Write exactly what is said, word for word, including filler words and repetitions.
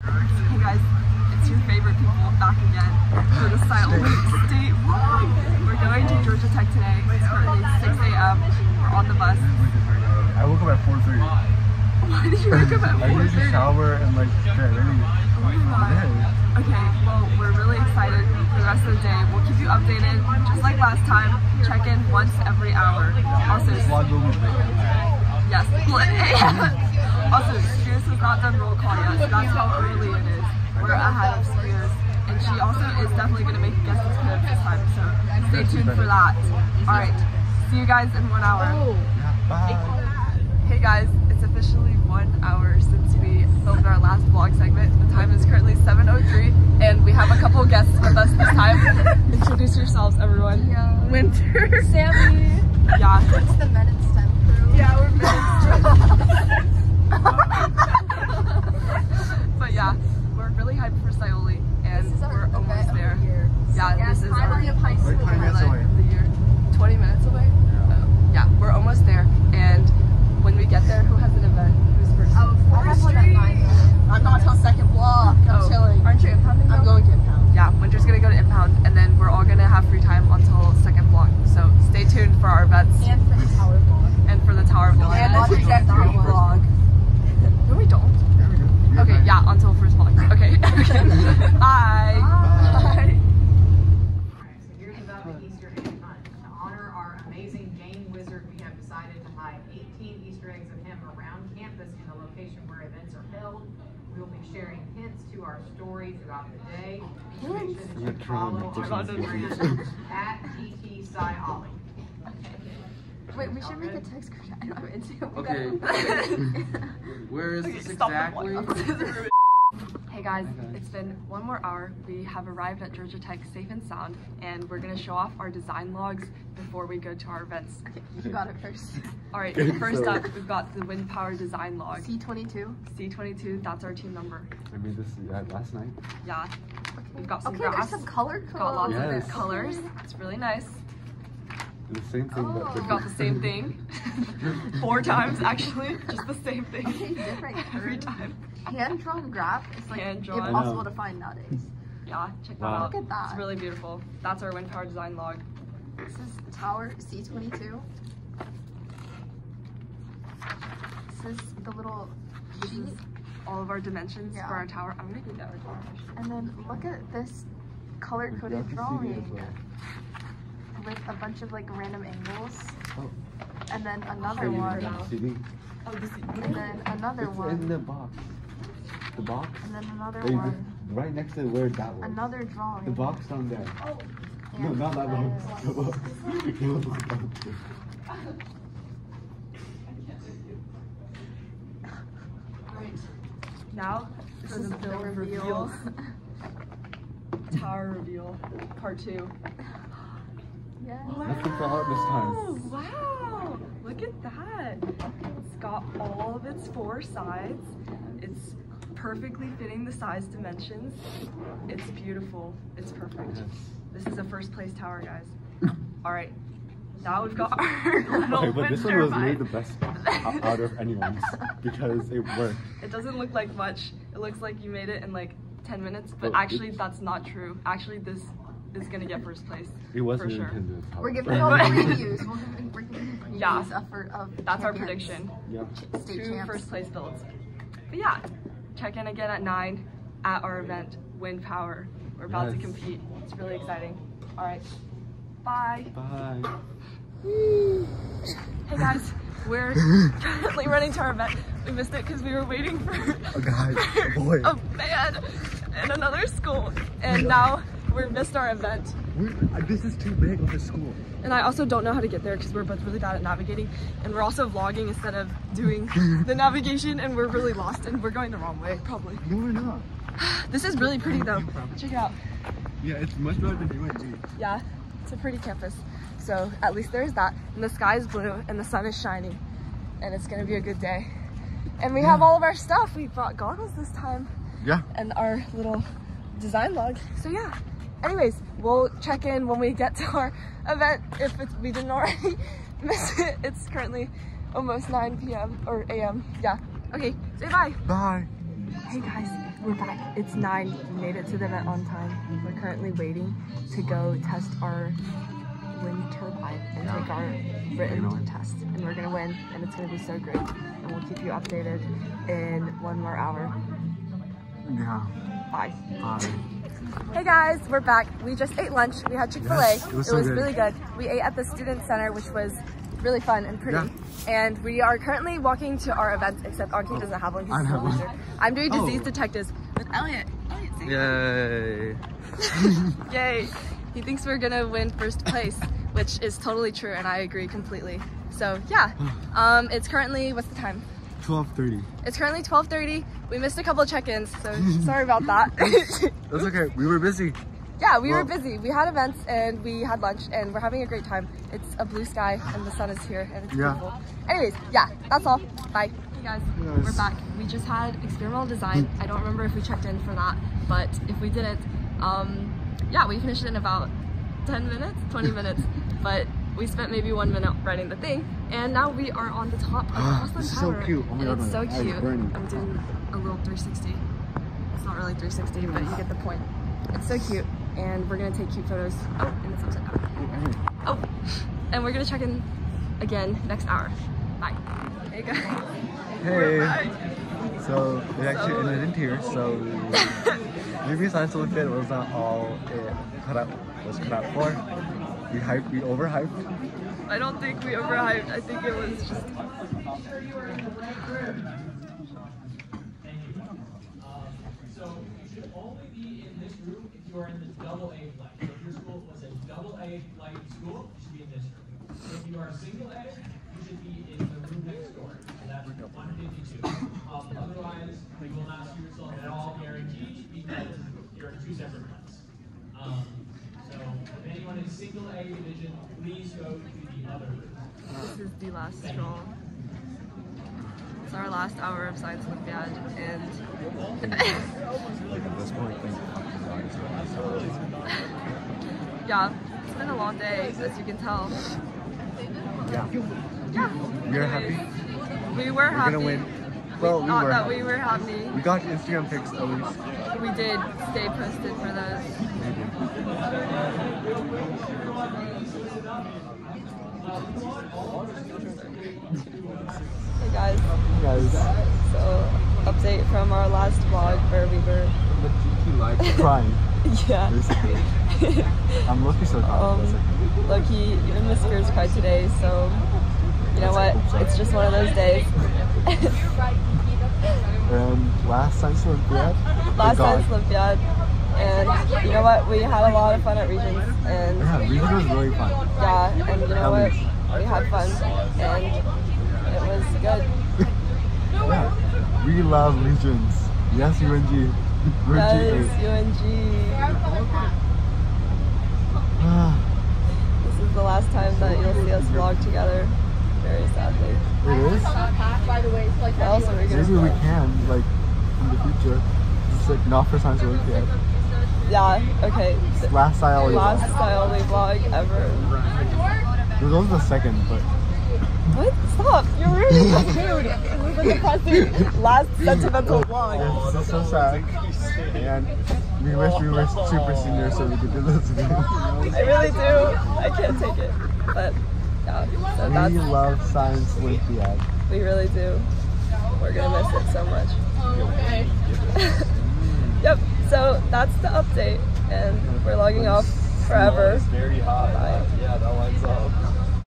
Hey guys, it's your favorite people back again for the Scioly State Vlog. We're going to Georgia Tech today. It's currently six A M We're on the bus. I woke up at four thirty. Why did you wake up at four thirty? I needed to shower and like get ready. Oh my god. Okay, well, we're really excited for the rest of the day. We'll keep you updated, just like last time. Check in once every hour. Also, Vlog will be late. yes. Also, Spears has not done roll call yet, so that's how early it is. We're ahead of Spears, and she also is definitely going to make a guest appearance this time, so stay tuned for that. Alright, see you guys in one hour. Bye. Hey guys, it's officially one hour since we filmed our last vlog segment. The time is currently seven oh three, and we have a couple guests with us this time. Introduce yourselves, everyone. Yeah. Winter. Sammy. Yeah. It's the Men in STEM crew. Yeah, we're men in STEM. But yeah, we're really hyped for Scioly, and we're almost there. Yeah, yeah, this is our finally of high school. Like twenty minutes away. of the year. twenty minutes away? Yeah. Oh. Yeah, we're almost there, and when we get there, who has an event? Who's first? Oh, I have one at nine. I'm not till second block. I'm Oh, chilling. Aren't you impounding? I'm though? going to impound. Yeah, Winter's gonna go to impound, and then we're all gonna have free time until second block. So stay tuned for our events And for the tower vlog. and for the tower vlog. And the trajectory vlog. No, we don't. Yeah, we do. We have Okay, nine. yeah, until first vlog. Okay. Bye. Bye. Alright, so here's about the Easter egg hunt. To honor our amazing game wizard, we have decided to hide eighteen Easter eggs of him around campus in the location where events are held. We will be sharing hints to our story throughout the day. So make sure that you follow our Instagram at G T Scioly. Wait, we should make a text group chat. I don't have Instagram. Okay. Where is Okay, this stop the exactly? vlog. Hey guys, it's been one more hour. We have arrived at Georgia Tech safe and sound, and we're gonna show off our design logs before we go to our events. Okay, you got it first. All right, first up, we've got the wind power design log. C twenty-two. C twenty-two, that's our team number. I made this uh, last night. Yeah, we've got some Okay, grass, there's some color codes. got lots Yes. of colors. It's really nice. The same thing, Oh. but We've got the same thing, four times actually, just the same thing Okay, different every curves. time. Hand-drawn graph is like Hand-drawn. impossible I know. to find nowadays. Yeah, check that Wow. out. Look at that. It's really beautiful. That's our wind power design log. This is tower C twenty-two. This is the little This sheet. is all of our dimensions Yeah. for our tower. I'm gonna do that right now. And then look at this color-coded drawing with a bunch of like random angles. Oh. And then another one. C D. Oh, this is And then another It's in one. the box. The box? And then another Hey, one. right next to where that was. Another drawing. The box down there. No, And not that then- box. The box. The box down there. now This for is the the build reveal. reveal. Tower reveal, part two. Yeah. Let's go for art this time. Oh, wow! Look at that. It's got all of its four sides. It's perfectly fitting the size dimensions. It's beautiful. It's perfect. Yes. This is a first place tower, guys. All right. Now we've got our little Okay, but this wind one was made the turbine. best o- out of anyone's because it worked. It doesn't look like much. It looks like you made it in like ten minutes, but Oh, actually it- that's not true. Actually, this is gonna get first place. It wasn't for sure. intended as We're power. giving all previews. We're giving, we're giving previews Yeah. of, for, of That's our champions. prediction. Yeah. Ch- State Two champs. first place builds. But yeah, check in again at nine at our event, Wind Power. We're about to Yes. compete. It's really exciting. All right, bye. Bye. Hey guys, we're currently running to our event. We missed it because we were waiting for, A guy, a for boy. a man in another school, and now we missed our event. We're, this is too big of a school. And I also don't know how to get there because we're both really bad at navigating, and we're also vlogging instead of doing the navigation, and we're really lost, and we're going the wrong way, probably. No, we're not. This is really pretty though. Check it out. Yeah, it's much better than U N G. Yeah, it's a pretty campus. So at least there's that. And the sky is blue and the sun is shining, and it's gonna be a good day. And we have all of our stuff. We brought goggles this time. Yeah. And our little design log. So yeah. Anyways, we'll check in when we get to our event if it's, we didn't already miss it. It's currently almost nine P M or A M Yeah. Okay, say bye. Bye. Hey guys, We're back. It's nine. We made it to the event on time. We're currently waiting to go test our wind turbine and Yeah. take our written test. And we're gonna win, and it's gonna be so great. And we'll keep you updated in one more hour. Yeah. Bye. Bye. Hey guys, we're back. We just ate lunch. We had Chick-fil-A. Yes, it was so good. really good. We ate at the Student Center, which was really fun and pretty. Yeah. And we are currently walking to our events, except Anki Oh, doesn't have one. He's I a have one. loser. I'm doing Oh. disease detectives with Elliot. Elliot, say Yay. Yay! He thinks we're gonna win first place, which is totally true, and I agree completely. So yeah, um, it's currently, what's the time? twelve thirty. It's currently twelve thirty. We missed a couple of check-ins, so sorry about that. That's okay. We were busy. Yeah, we Well- were busy. We had events and we had lunch and we're having a great time. It's a blue sky and the sun is here and it's Yeah. beautiful. Anyways, yeah, that's all. Bye. Hey guys, Yes. we're back. We just had experimental design. I don't remember if we checked in for that, but if we didn't, um, yeah, we finished it in about ten minutes, twenty minutes, but we spent maybe one minute writing the thing, and now we are on the top of Crossland This is so Tower. cute. Oh my and God, it's so my eye is cute. burning. I'm doing a little three sixty. It's not really three sixty, but you get the point. It's so cute, and we're gonna take cute photos. Oh, and it's upside down. Oh, and we're gonna check in again next hour. Bye. Hey guys. We're Hey. back. So it actually So- ended in tears. So maybe Science Olympiad was not all it cut out was cut out for. We hyped. We overhyped. I don't think we overhyped. I think it was just. So you should only be in this room if you are in the double A flight. So if your school was a double A flight school, you should be in this room. If you are single A, you should be in the room next door. And that's one fifty-two. Um, otherwise, you will not see yourself at all guaranteed because you're in two separate ones. Um, so if anyone is single A division, please go to the other room. This is the last straw. It's our last hour of Science Olympiad, and Like at this point, thank God. So yeah, it's been a long day, as you can tell. yeah, Yeah. we are Anyways, happy. We were We're happy. gonna win. Well, we Not were. that happy. we were happy. We got Instagram pics at least. We did stay posted for those. Hey guys. Guys, So, update from our last vlog where we were. crying. Yeah. Basically. I'm lucky so proud. Um, Loki, even Miss Spears cried today, so you know what? It's just one of those days. And last Science Olympiad. Last oh God. Science Olympiad, and you know what? We had a lot of fun at Regions, and Yeah, Region was really fun. yeah, and you know what? At least. We had fun, and it was good. Yeah, we love Regions. Yes, U N G. We're Yes, U N G. This is the last time that you'll see us vlog together, very sadly. It is. What else are we gonna Maybe we vlog? can, like, in the future. Just like not for Science Olympiad. Yeah, okay. Last I always Last Styoli vlog ever. It was also the second, but What? Stop! You're ruining the mood! This is a depressing last sentimental vlog. this is so sad. And we wish we were super senior so we could do this again. I really do. I can't take it. But yeah, so that's, We love Science Olympiad. we really do. We're gonna miss it so much. Yep, so that's the update. And we're logging off forever.